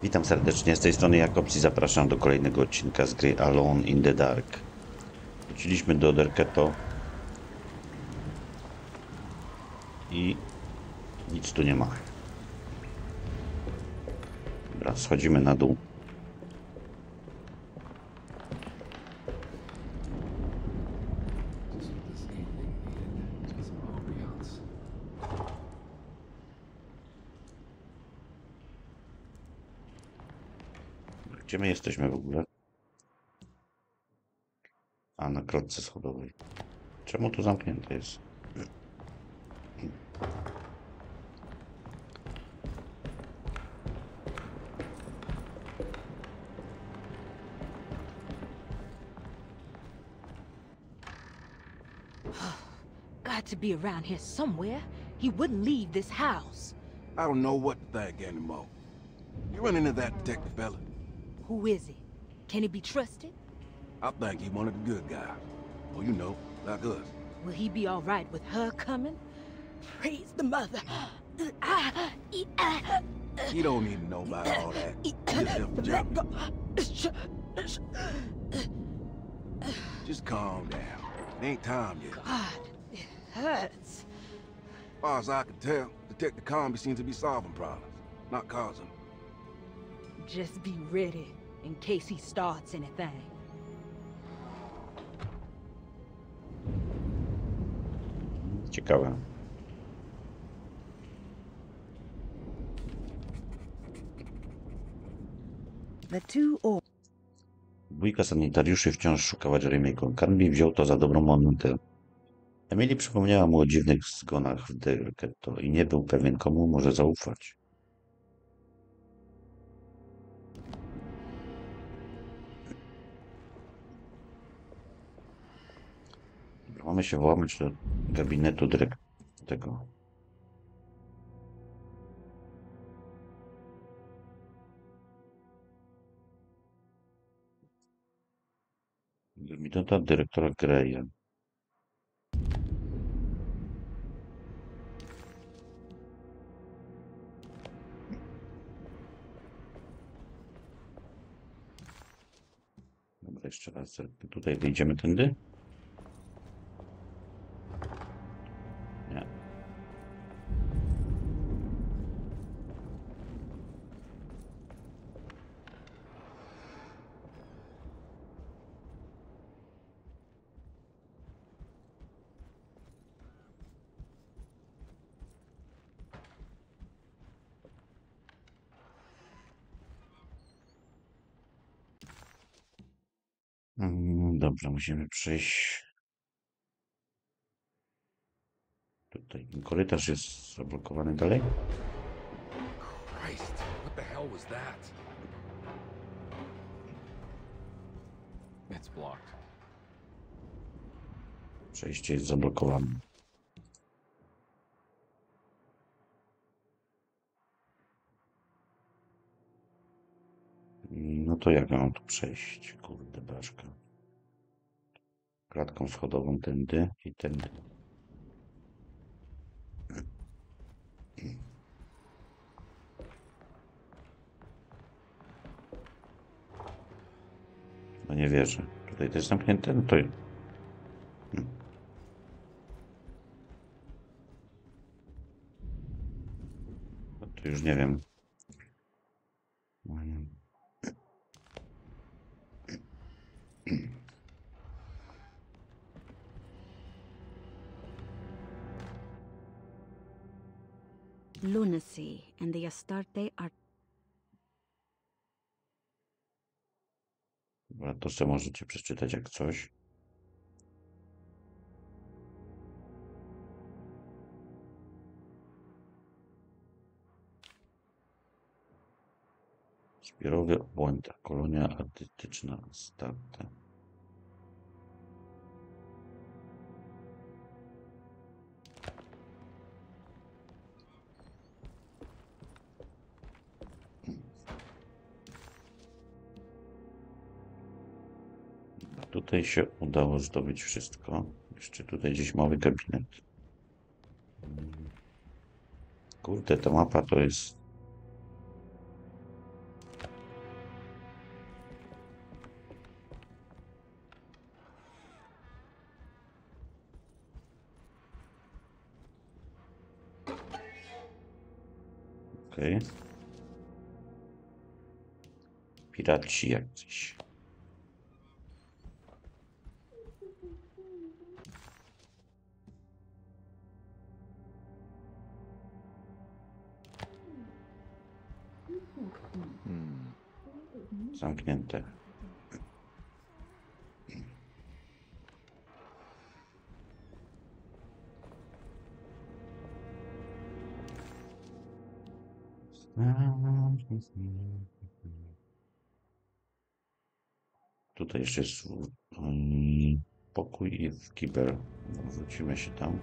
Witam serdecznie, z tej strony Jakobs i zapraszam do kolejnego odcinka z gry Alone in the Dark. Wróciliśmy do Derketo i nic tu nie ma. Dobra, schodzimy na dół. Gdzie my jesteśmy w ogóle? A, na klatce schodowej. Czemu tu zamknięte jest? Got to be around here somewhere. He wouldn't leave this house. I don't know what to think anymore. You run into that detective fella? Who is he? Can he be trusted? I think he one of the good guys. Well, you know, like us. Will he be all right with her coming? Praise the mother. He don't need to know about all that. Just help the job. Just calm down. It ain't time yet. God, it hurts. As far as I can tell, Detective Comby seems to be solving problems, not causing them. Just be ready in case he starts anything. Ciekawe. The two Dwójka sanitariuszy wciąż szukała Jeremy'ego. Carnby wziął to za dobrą monetę. Emily przypomniała mu o dziwnych zgonach w Derketo i nie był pewien, komu może zaufać. Mamy się włamać do gabinetu tego. Gabineta dyrektora Greya. Dobra, jeszcze raz. Tutaj wyjdziemy tędy? Nie. Dobrze, musimy przejść. Tutaj korytarz jest zablokowany dalej. Christ, what the hell was that? It's blocked. Przejście jest zablokowane. No to jak ja mam tu przejść? Kurde, blaszka. Klatką schodową tędy i tędy. No nie wierzę. Tutaj to jest zamknięte? No to... No to już nie wiem. Lunacy and the Astarte are Dobra, to sobie możecie przeczytać jak coś. Zbiorowy obłęd. Kolonia artystyczna Astarte. Tutaj się udało zdobyć wszystko. Jeszcze tutaj gdzieś mały gabinet. Kurde, ta mapa to jest Okej. Piraci jacyś. Zamknięte. Tutaj jeszcze jest pokój i w kibel. Wrócimy się tam.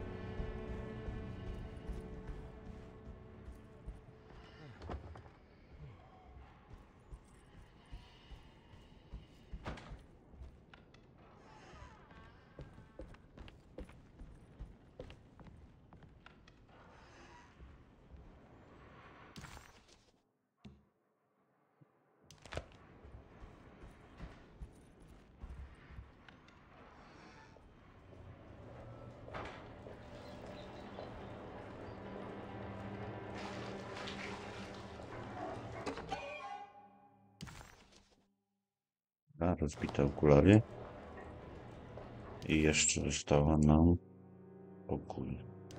Rozbite okulary. I jeszcze została nam pokój.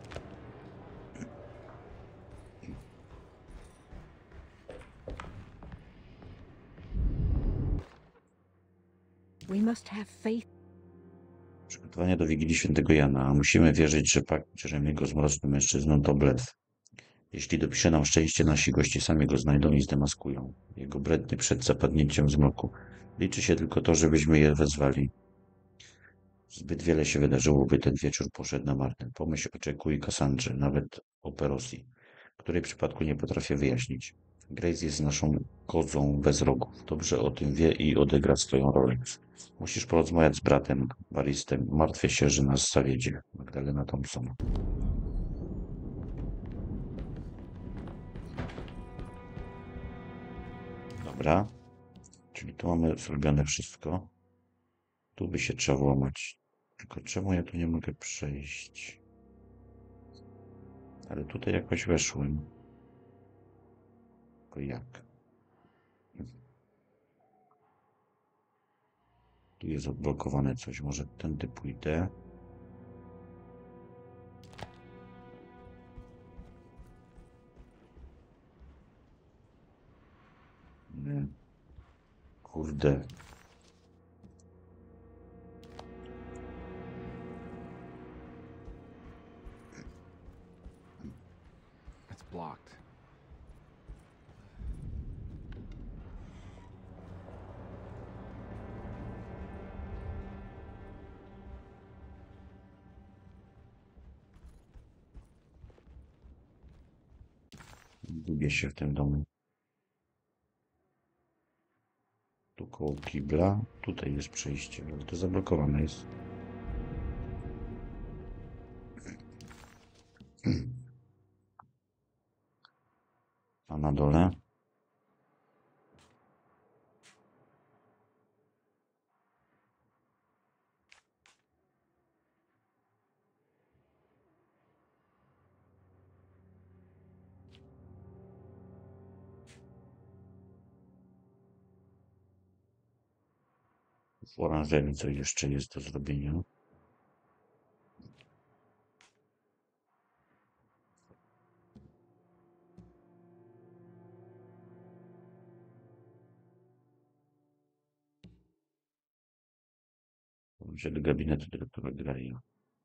We must have faith. Przygotowania do Wigilii Świętego Jana. Musimy wierzyć, że pakt Jeremiego z mrocznym mężczyzną to blef. Jeśli dopisze nam szczęście, nasi goście sami go znajdą i zdemaskują. Jego brednie przed zapadnięciem zmroku. Liczy się tylko to, żebyśmy je wezwali. Zbyt wiele się wydarzyło, by ten wieczór poszedł na marne. Pomyśl o Jacku i Cassandrze, nawet o Perosi, której przypadku nie potrafię wyjaśnić. Grace jest naszą kozą bez rogów. Dobrze o tym wie i odegra swoją rolę. Musisz porozmawiać z bratem, Baristem. Martwię się, że nas zawiedzie. Magdalena Thompson. Dobra. Czyli tu mamy zrobione wszystko. Tu by się trzeba włamać. Tylko czemu ja tu nie mogę przejść? Ale tutaj jakoś weszłem. Tylko jak? Tu jest odblokowane coś. Może tędy pójdę. Nie. Kurde. It's blocked. Gubię się w tym domu. Tu koło kibla. Tutaj jest przejście, ale to zablokowane jest. A na dole? W oranżerii co jeszcze jest do zrobienia? Wrócę do gabinetu dyrektora Graja.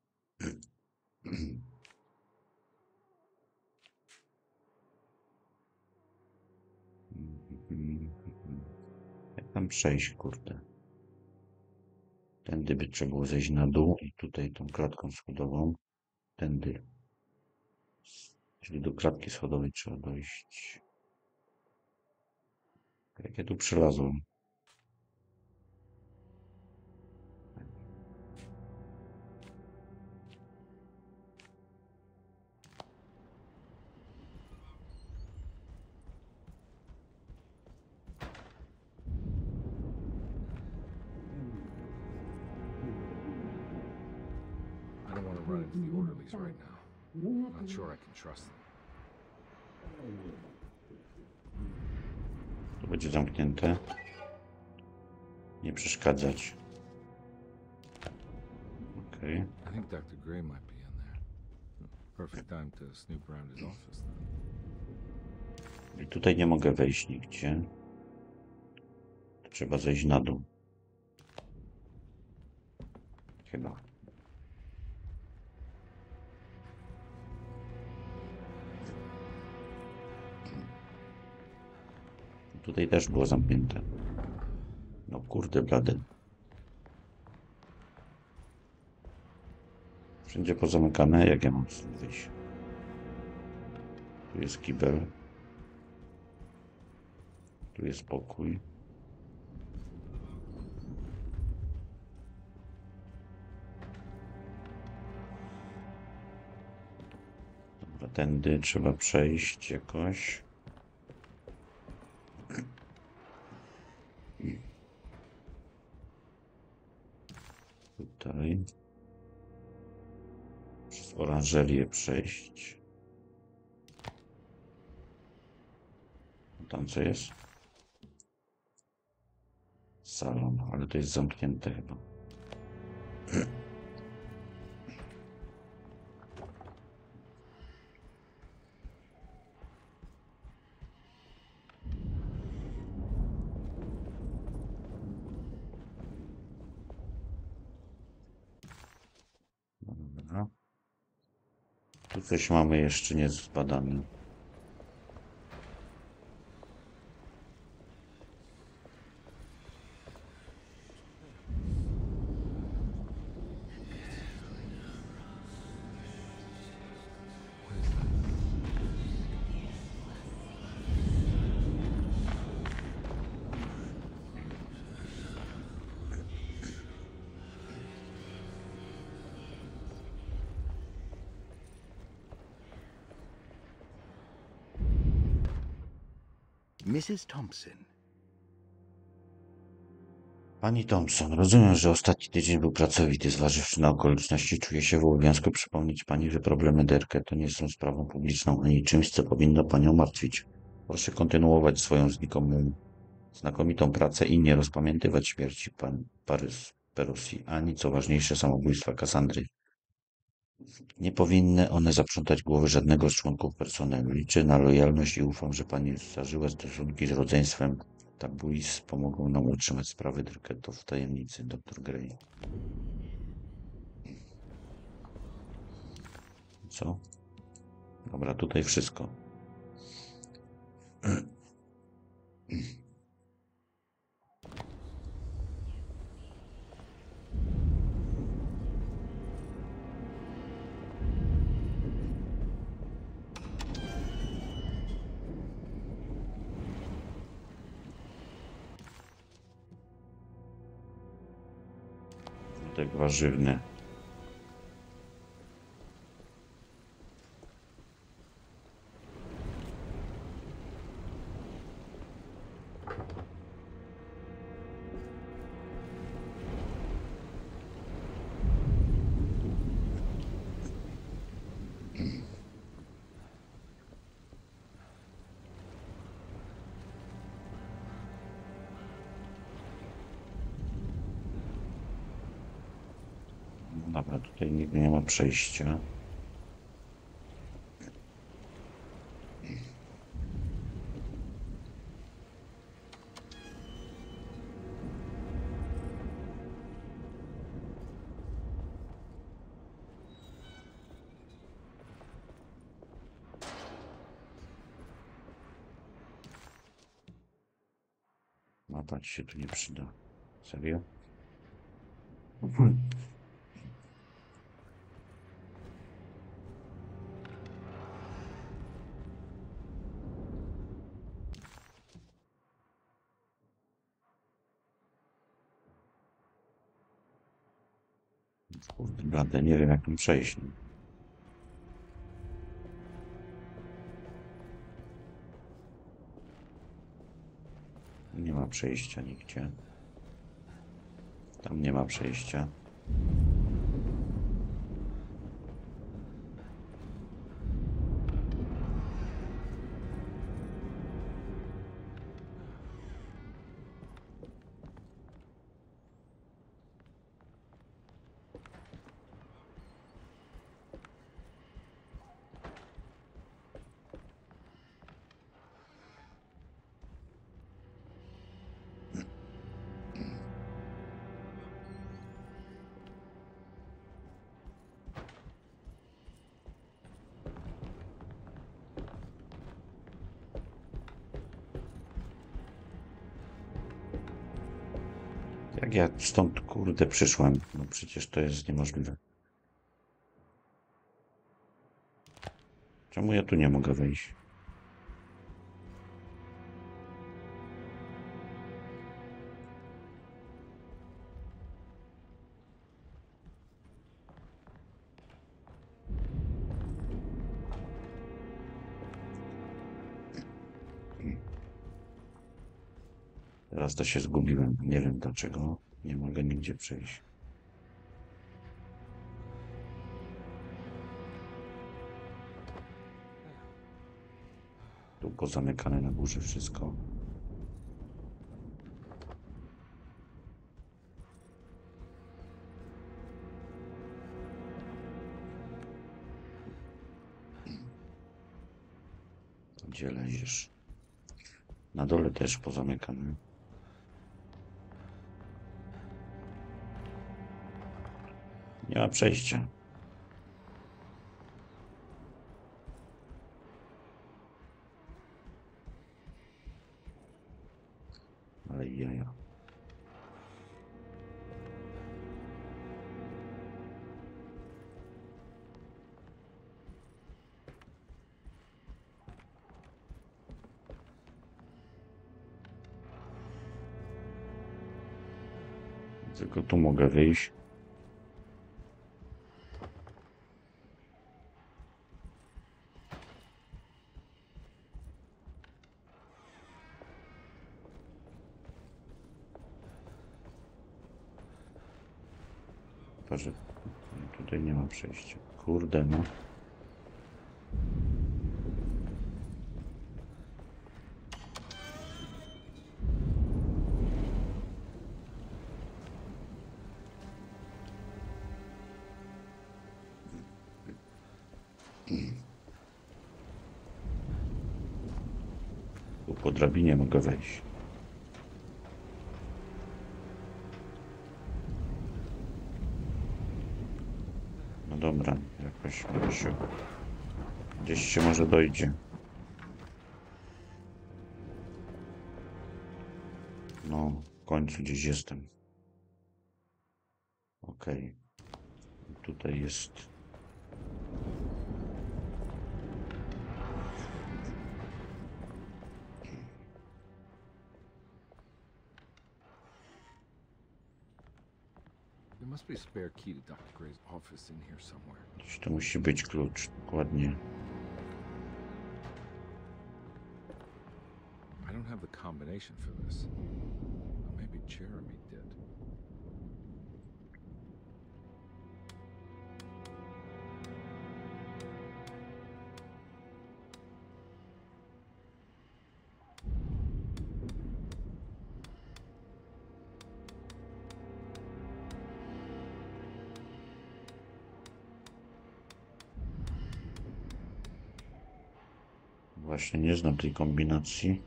Jak tam przejść, kurde? Tędy by trzeba było zejść na dół i tutaj tą klatką schodową. Tędy. Czyli do klatki schodowej trzeba dojść. Jak ja tu przelazłem? I don't want to run into the orderlies right now. I'm not sure I can trust them. To będzie zamknięte. Nie przeszkadzać. Okej. I think Dr. Gray might be in there. Perfect time to snoop around his office then. I tutaj nie mogę wejść nigdzie. Trzeba zejść na dół. Chyba. Tutaj też było zamknięte. No kurde blady. Wszędzie pozamykane, jak ja mam stąd wyjść? Tu jest kibel. Tu jest pokój. Dobra, tędy trzeba przejść jakoś. Tutaj. Przez oranżerię przejść. Tam co jest? Salon, ale to jest zamknięte chyba. Dobra. Tu coś mamy jeszcze niezbadane. Mrs. Thompson. Pani Thompson, rozumiem, że ostatni tydzień był pracowity. Zważywszy na okoliczności, czuję się w obowiązku przypomnieć pani, że problemy Derke to nie są sprawą publiczną ani czymś, co powinno panią martwić. Proszę kontynuować swoją znakomitą pracę i nie rozpamiętywać śmierci Perosi, ani co ważniejsze samobójstwa Cassandry. Nie powinny one zaprzątać głowy żadnego z członków personelu. Liczę na lojalność i ufam, że pani zażyła stosunki z rodzeństwem Tabuis pomogą nam utrzymać sprawy Derketo w tajemnicy, dr Gray. Co? Dobra, tutaj wszystko. Tak warzywny. Dobra, tutaj nigdy nie ma przejścia. Mapa ci się tu nie przyda. Serio? Kurde, blade, nie wiem jak tam przejść. Nie ma przejścia nigdzie. Tam nie ma przejścia. Jak ja stąd, kurde, przyszłem? No przecież to jest niemożliwe. Czemu ja tu nie mogę wyjść? Teraz to się zgubiłem. Nie wiem dlaczego. Nie mogę nigdzie przejść. Tu pozamykane na górze wszystko. Gdzie leziesz? Na dole też pozamykane. Nie ma przejścia. Ale jaja. Tylko tu mogę wyjść. Patrzę, tutaj nie ma przejścia. Kurde, no. Tu po drabinie mogę wejść. No dobra, jakoś się... Gdzieś się może dojdzie. No, w końcu gdzieś jestem. Okej. Tutaj jest... There must be a spare key to Dr. Gray's office in here somewhere. Gdzieś to musi być klucz, dokładnie. I don't have the combination for this. Maybe Jeremy did. Właśnie nie znam tej kombinacji.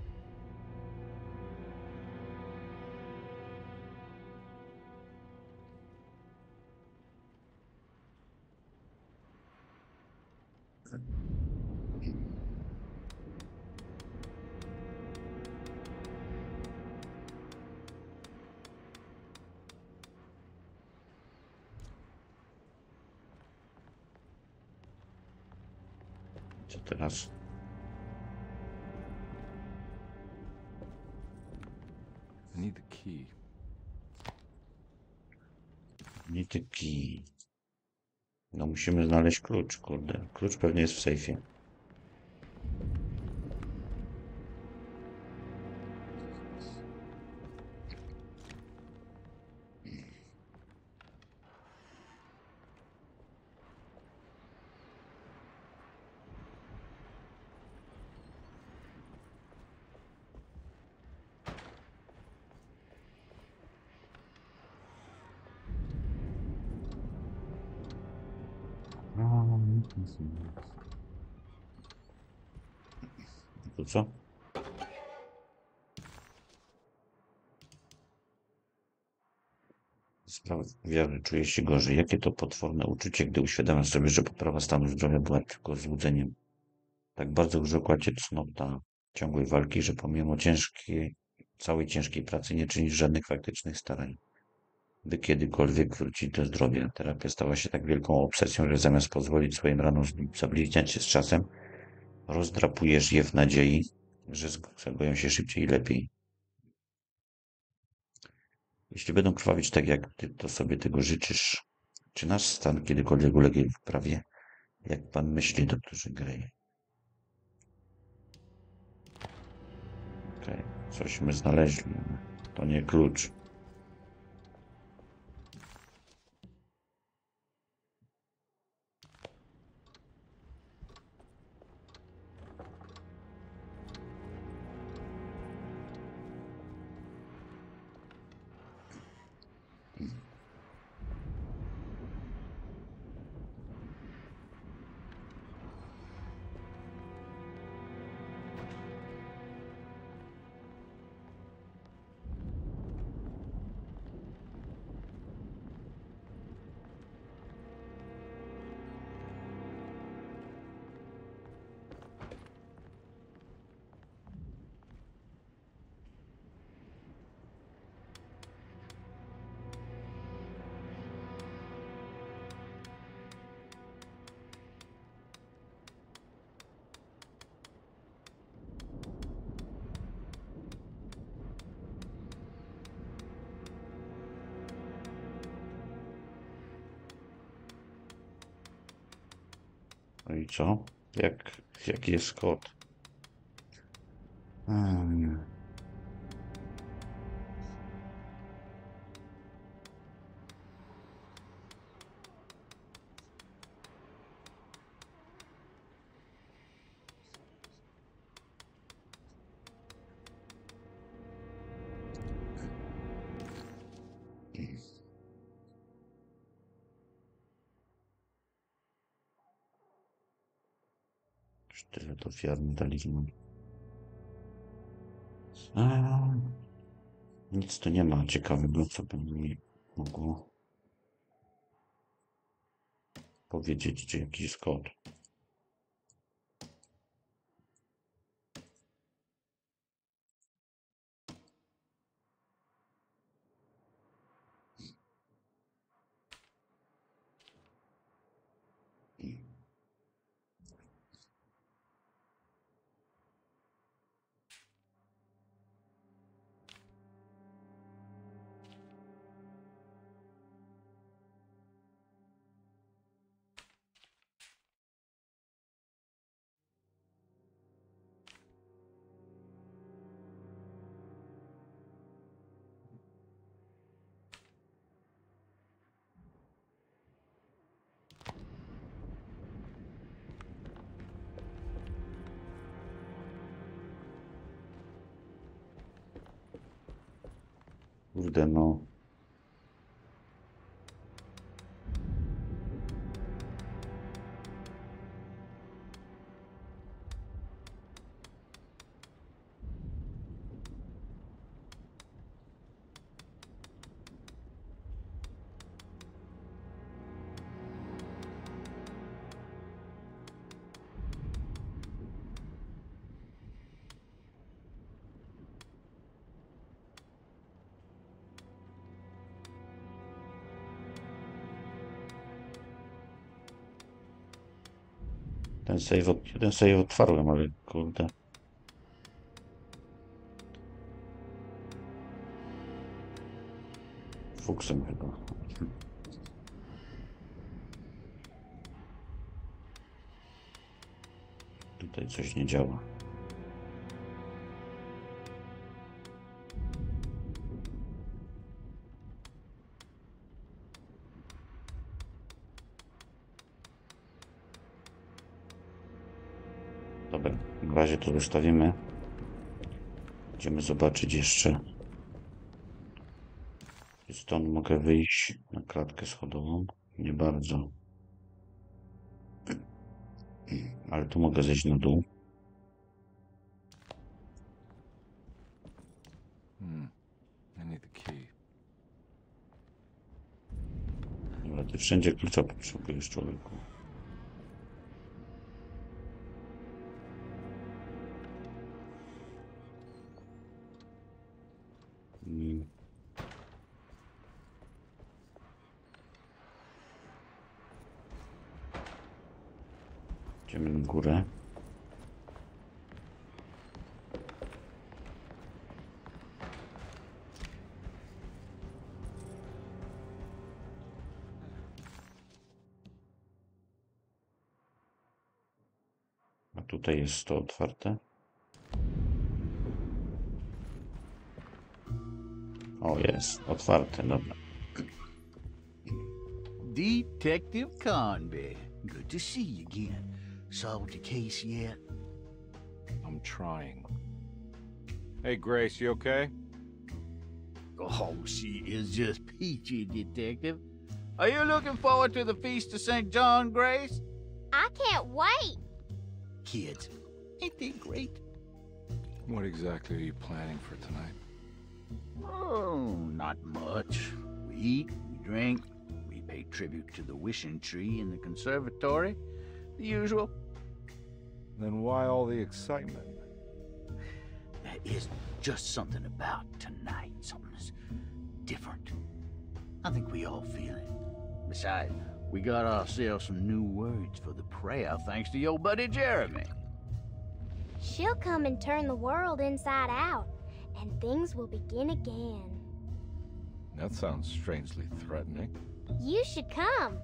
Co teraz? I need the key. Nityki. No musimy znaleźć klucz, kurde. Klucz pewnie jest w sejfie. To co? Sprawia, czuję się gorzej. Jakie to potworne uczucie, gdy uświadamiam sobie, że poprawa stanu zdrowia była tylko złudzeniem. Tak bardzo urzekła cię cnota ciągłej walki, że pomimo ciężkiej całej ciężkiej pracy nie czynisz żadnych faktycznych starań, by kiedykolwiek wrócić do zdrowia. Terapia stała się tak wielką obsesją, że zamiast pozwolić swoim ranom zabliźniać się z czasem, rozdrapujesz je w nadziei, że zagoją się szybciej i lepiej. Jeśli będą krwawić tak, jak ty to sobie tego życzysz, czy nasz stan kiedykolwiek ulegnie wprawie? Jak pan myśli, doktorze Grey? Okej, cośmy znaleźli. To nie klucz. No i co? Jaki jest kod? Hmm. Sztylet ofiarny talizman. Nic tu nie ma ciekawego, co by mi mogło powiedzieć, czy jakiś kod. Kurde, no. Jeden save otwarłem, ale kurde. Fuksem chyba. Tutaj coś nie działa. Dobra, w razie to zostawimy. Będziemy zobaczyć jeszcze. Stąd mogę wyjść na klatkę schodową. Nie bardzo. Ale tu mogę zejść na dół. I need the key. Dobra, ty wszędzie klucza potrzebujesz, człowieku. Idziemy w górę. A tutaj jest to otwarte. O, jest otwarte, dobra. Detective Conby. Good to see you again. Solved your case yet? I'm trying. Hey, Grace, you okay? Oh, she is just peachy, Detective. Are you looking forward to the Feast of St. John, Grace? I can't wait. Kids, ain't they great? What exactly are you planning for tonight? Oh, not much. We eat, we drink, we pay tribute to the wishing tree in the conservatory. The usual. Then why all the excitement? There is just something about tonight. Something's different. I think we all feel it. Besides, we got ourselves some new words for the prayer thanks to your buddy Jeremy. She'll come and turn the world inside out, and things will begin again. That sounds strangely threatening. You should come.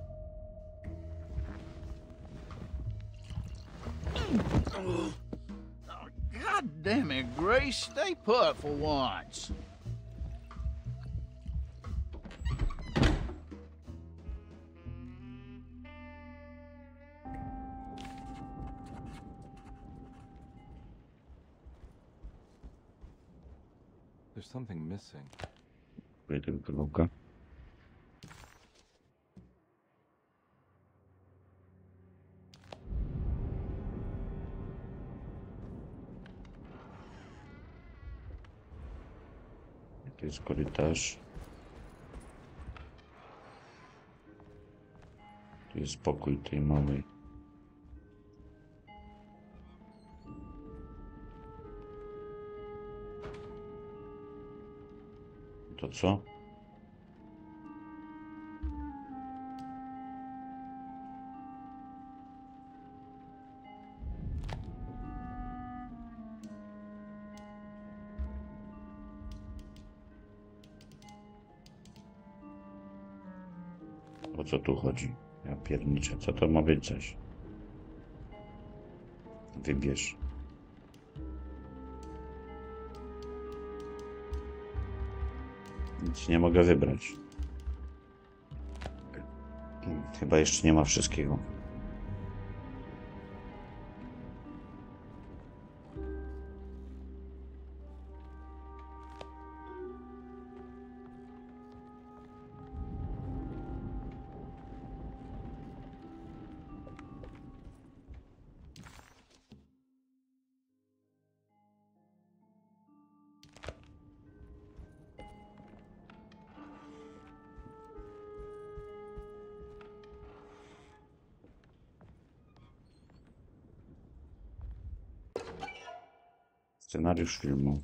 Oh, God damn it, Grace. Stay put for once. There's something missing. Próbuję tego kawałka. To jest korytarz. Tu jest pokój tej małej. To co? O co tu chodzi? Ja pierniczę. Co to ma być coś? Wybierz. Nic nie mogę wybrać. Chyba jeszcze nie ma wszystkiego. Scenariusz filmu.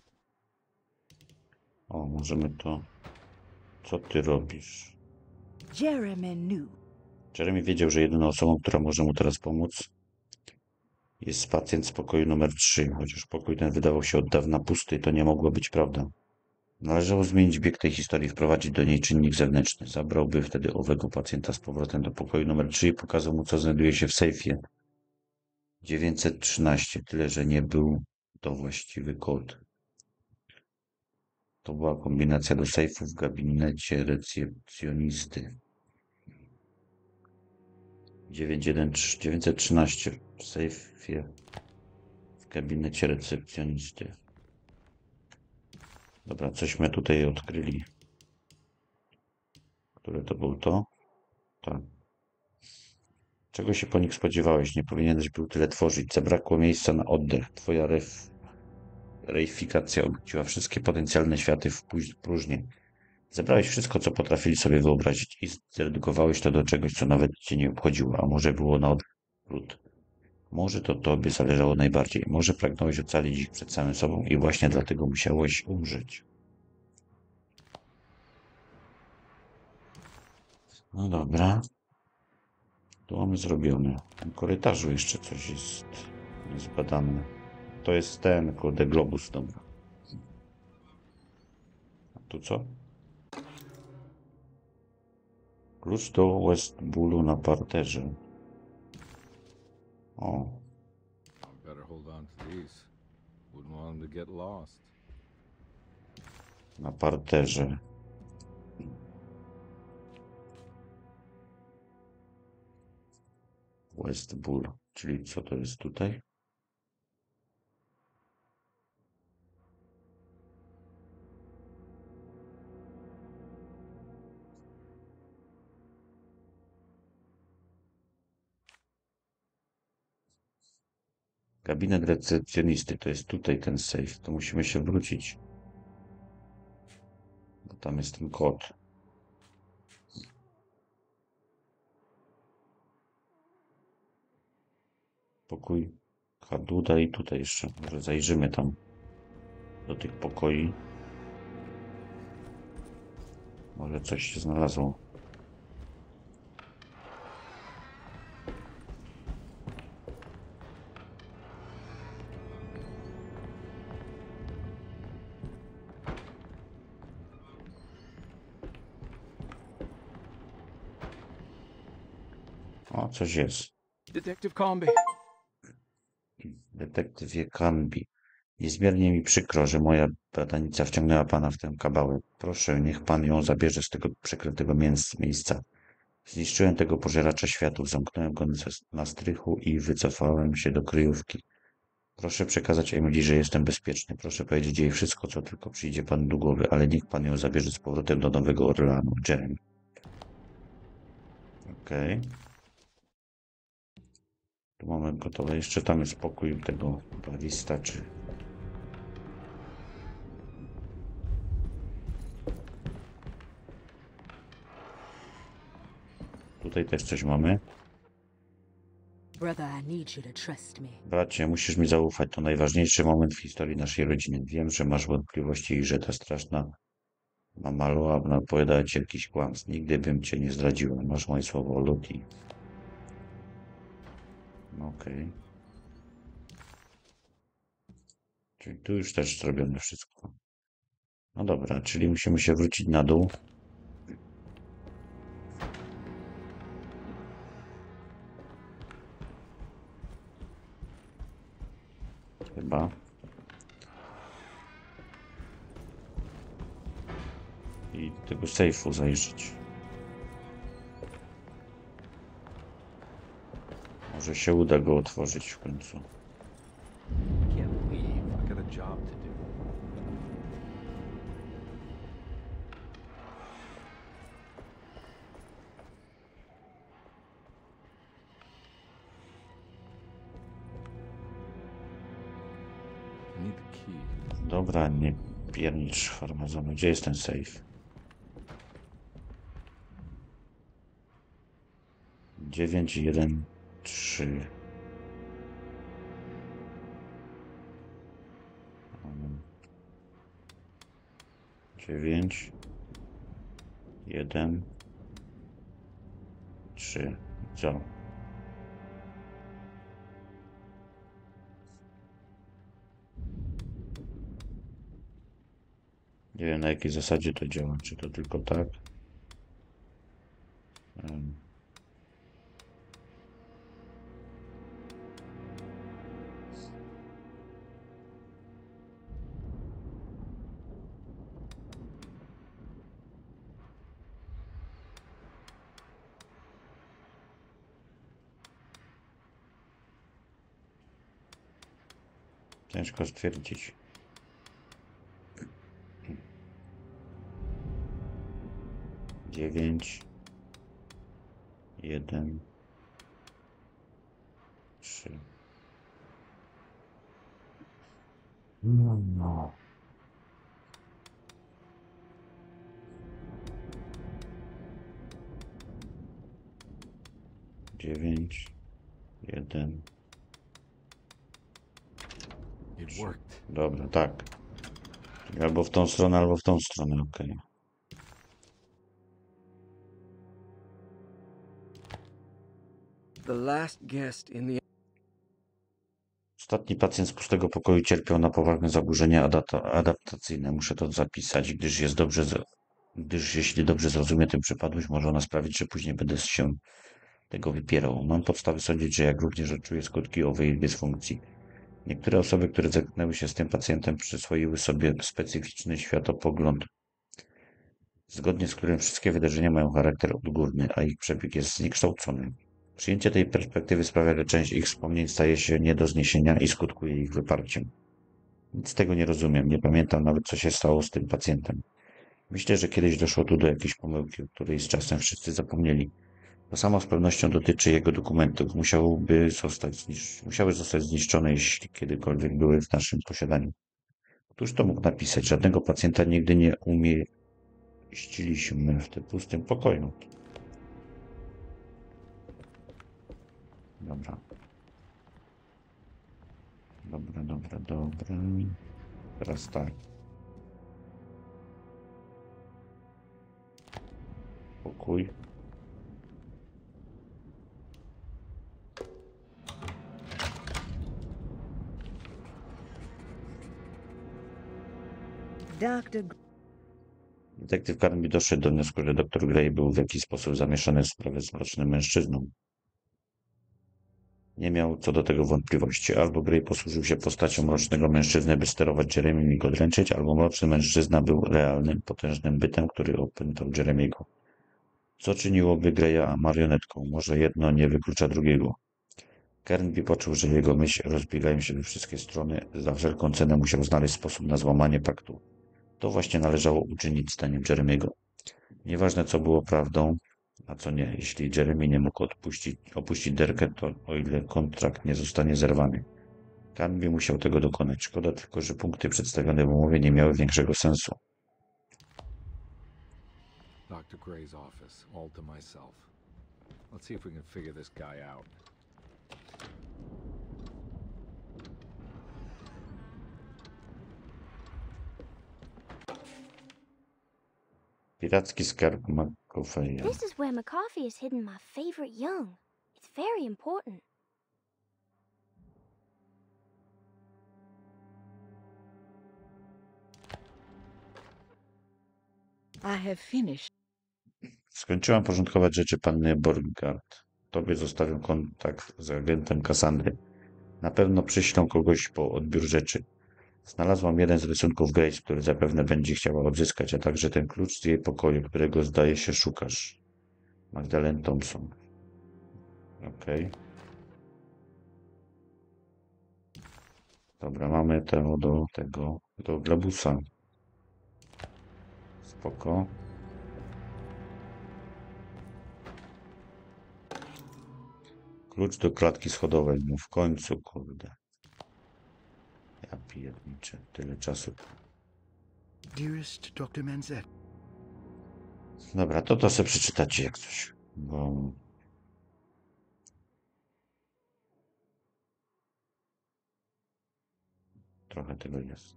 O, możemy to... Co ty robisz? Jeremy knew. Jeremy wiedział, że jedyną osobą, która może mu teraz pomóc, jest pacjent z pokoju numer 3. Chociaż pokój ten wydawał się od dawna pusty, to nie mogło być prawda. Należało zmienić bieg tej historii, wprowadzić do niej czynnik zewnętrzny. Zabrałby wtedy owego pacjenta z powrotem do pokoju numer 3 i pokazał mu, co znajduje się w sejfie 913. Tyle, że nie był to właściwy kod. To była kombinacja do sejfu w gabinecie recepcjonisty. 913 w sejfie w gabinecie recepcjonisty. Dobra, cośmy tutaj odkryli. Które to był to? Tak. Czego się po nich spodziewałeś? Nie powinieneś był tyle tworzyć. Zabrakło miejsca na oddech. Twoja reifikacja obróciła wszystkie potencjalne światy w próżnię. Zebrałeś wszystko, co potrafili sobie wyobrazić i zredukowałeś to do czegoś, co nawet cię nie obchodziło, a może było na odwrót. Może to tobie zależało najbardziej. Może pragnąłeś ocalić ich przed samym sobą i właśnie dlatego musiałeś umrzeć. No dobra. Tu mamy zrobione. W tym korytarzu jeszcze coś jest niezbadane. To jest ten, kurde, globus, dobra. A tu co? Klucz do West Bullu na parterze. O, Better hold on to these. Wouldn't want them to get lost. na parterze. West Bull, czyli co to jest tutaj? Gabinet recepcjonisty, to jest tutaj ten safe. To musimy się wrócić. Bo tam jest ten kod. Pokój Haduda i tutaj jeszcze. Może zajrzymy tam do tych pokoi. Może coś się znalazło. O, coś jest. Detective Comby. Detektywie Canby. Niezmiernie mi przykro, że moja bratanica wciągnęła pana w tę kabałę. Proszę, niech pan ją zabierze z tego przeklętego miejsca. Zniszczyłem tego pożeracza światów, zamknąłem go na strychu i wycofałem się do kryjówki. Proszę przekazać Emily, że jestem bezpieczny. Proszę powiedzieć jej wszystko, co tylko przyjdzie panu do głowy, ale niech pan ją zabierze z powrotem do Nowego Orleanu. Jeremy. Okej. Tu mamy gotowe. Jeszcze tam jest pokój tego barista, czy... Tutaj też coś mamy. Brother, I need you to trust me. Bracie, musisz mi zaufać. To najważniejszy moment w historii naszej rodziny. Wiem, że masz wątpliwości i że ta straszna mama Loa napowiadała ci jakiś kłamstw. Nigdy bym cię nie zdradziła. Masz moje słowo, Luti. Okej. Czyli tu już też zrobione wszystko. No dobra, czyli musimy się wrócić na dół. Chyba. I do tego sejfu zajrzeć. Może się uda go otworzyć w końcu. Can't leave. I got a job to do. Need the key. Dobra, nie piernicz farmazonu. Gdzie jest ten safe? 913. 9 1 3. Co? Nie wiem, na jakiej zasadzie to działa. Czy to tylko tak? Ciężko stwierdzić. Dziewięć, 1, 3. No. 9, 1. It worked. Dobra, tak. Czyli albo w tą stronę, albo w tą stronę, okej. The last guest in the... Ostatni pacjent z pustego pokoju cierpiał na poważne zaburzenia adaptacyjne. Muszę to zapisać, gdyż jeśli dobrze zrozumiem tę przypadłość, może ona sprawić, że później będę się tego wypierał. Mam podstawy sądzić, że jak również odczuję skutki owej dysfunkcji. Niektóre osoby, które zetknęły się z tym pacjentem, przyswoiły sobie specyficzny światopogląd, zgodnie z którym wszystkie wydarzenia mają charakter odgórny, a ich przebieg jest zniekształcony. Przyjęcie tej perspektywy sprawia, że część ich wspomnień staje się nie do zniesienia i skutkuje ich wyparciem. Nic z tego nie rozumiem, nie pamiętam nawet, co się stało z tym pacjentem. Myślę, że kiedyś doszło tu do jakiejś pomyłki, o której z czasem wszyscy zapomnieli. To samo z pewnością dotyczy jego dokumentów. Musiały zostać zniszczone, jeśli kiedykolwiek były w naszym posiadaniu. Któż to mógł napisać? Żadnego pacjenta nigdy nie umieściliśmy w tym pustym pokoju. Dobra. Dobra. Teraz tak. Pokój. Dr. Detektyw Carnby doszedł do wniosku, że dr Gray był w jakiś sposób zamieszany w sprawę z mrocznym mężczyzną. Nie miał co do tego wątpliwości. Albo Gray posłużył się postacią mrocznego mężczyzny, by sterować Jeremym i go dręczyć, albo mroczny mężczyzna był realnym, potężnym bytem, który opętał Jeremiego. Co czyniłoby Graya marionetką? Może jedno nie wyklucza drugiego. Carnby poczuł, że jego myśli rozbiegają się we wszystkie strony. Za wszelką cenę musiał znaleźć sposób na złamanie paktu. To właśnie należało uczynić zdaniem Jeremiego. Nieważne, co było prawdą, a co nie. Jeśli Jeremy nie mógł opuścić Derkę, to o ile kontrakt nie zostanie zerwany. Carnby musiał tego dokonać. Szkoda tylko, że punkty przedstawione w umowie nie miały większego sensu. Dr. Gray's office, all to myself. Let's see if we can figure this guy out. Piracki skarb McCoffeya. This is where McCoffey has hidden my favorite young. It's very important. I have finished. Skończyłam porządkować rzeczy panny Borgard. Tobie zostawię kontakt z agentem Cassandry. Na pewno przyślą kogoś po odbiór rzeczy. Znalazłam jeden z rysunków Grace, który zapewne będzie chciała odzyskać, a także ten klucz z jej pokoju, którego zdaje się szukasz. Magdalene Thompson. Okej. Dobra, mamy to do Glabusa. Spoko. Klucz do klatki schodowej. No w końcu, kurde. Ja pierniczę. Tyle czasu. Dearest Dr. Manzet. Dobra, to sobie przeczytacie jak coś. Bo... trochę tego jest.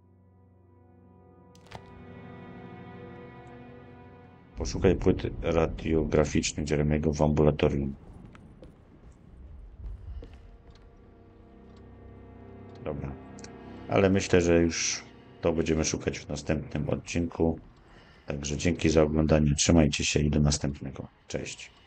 Poszukaj płyt radiograficznych Jeremiego w ambulatorium. Dobra. Ale myślę, że już to będziemy szukać w następnym odcinku. Także dzięki za oglądanie. Trzymajcie się i do następnego. Cześć.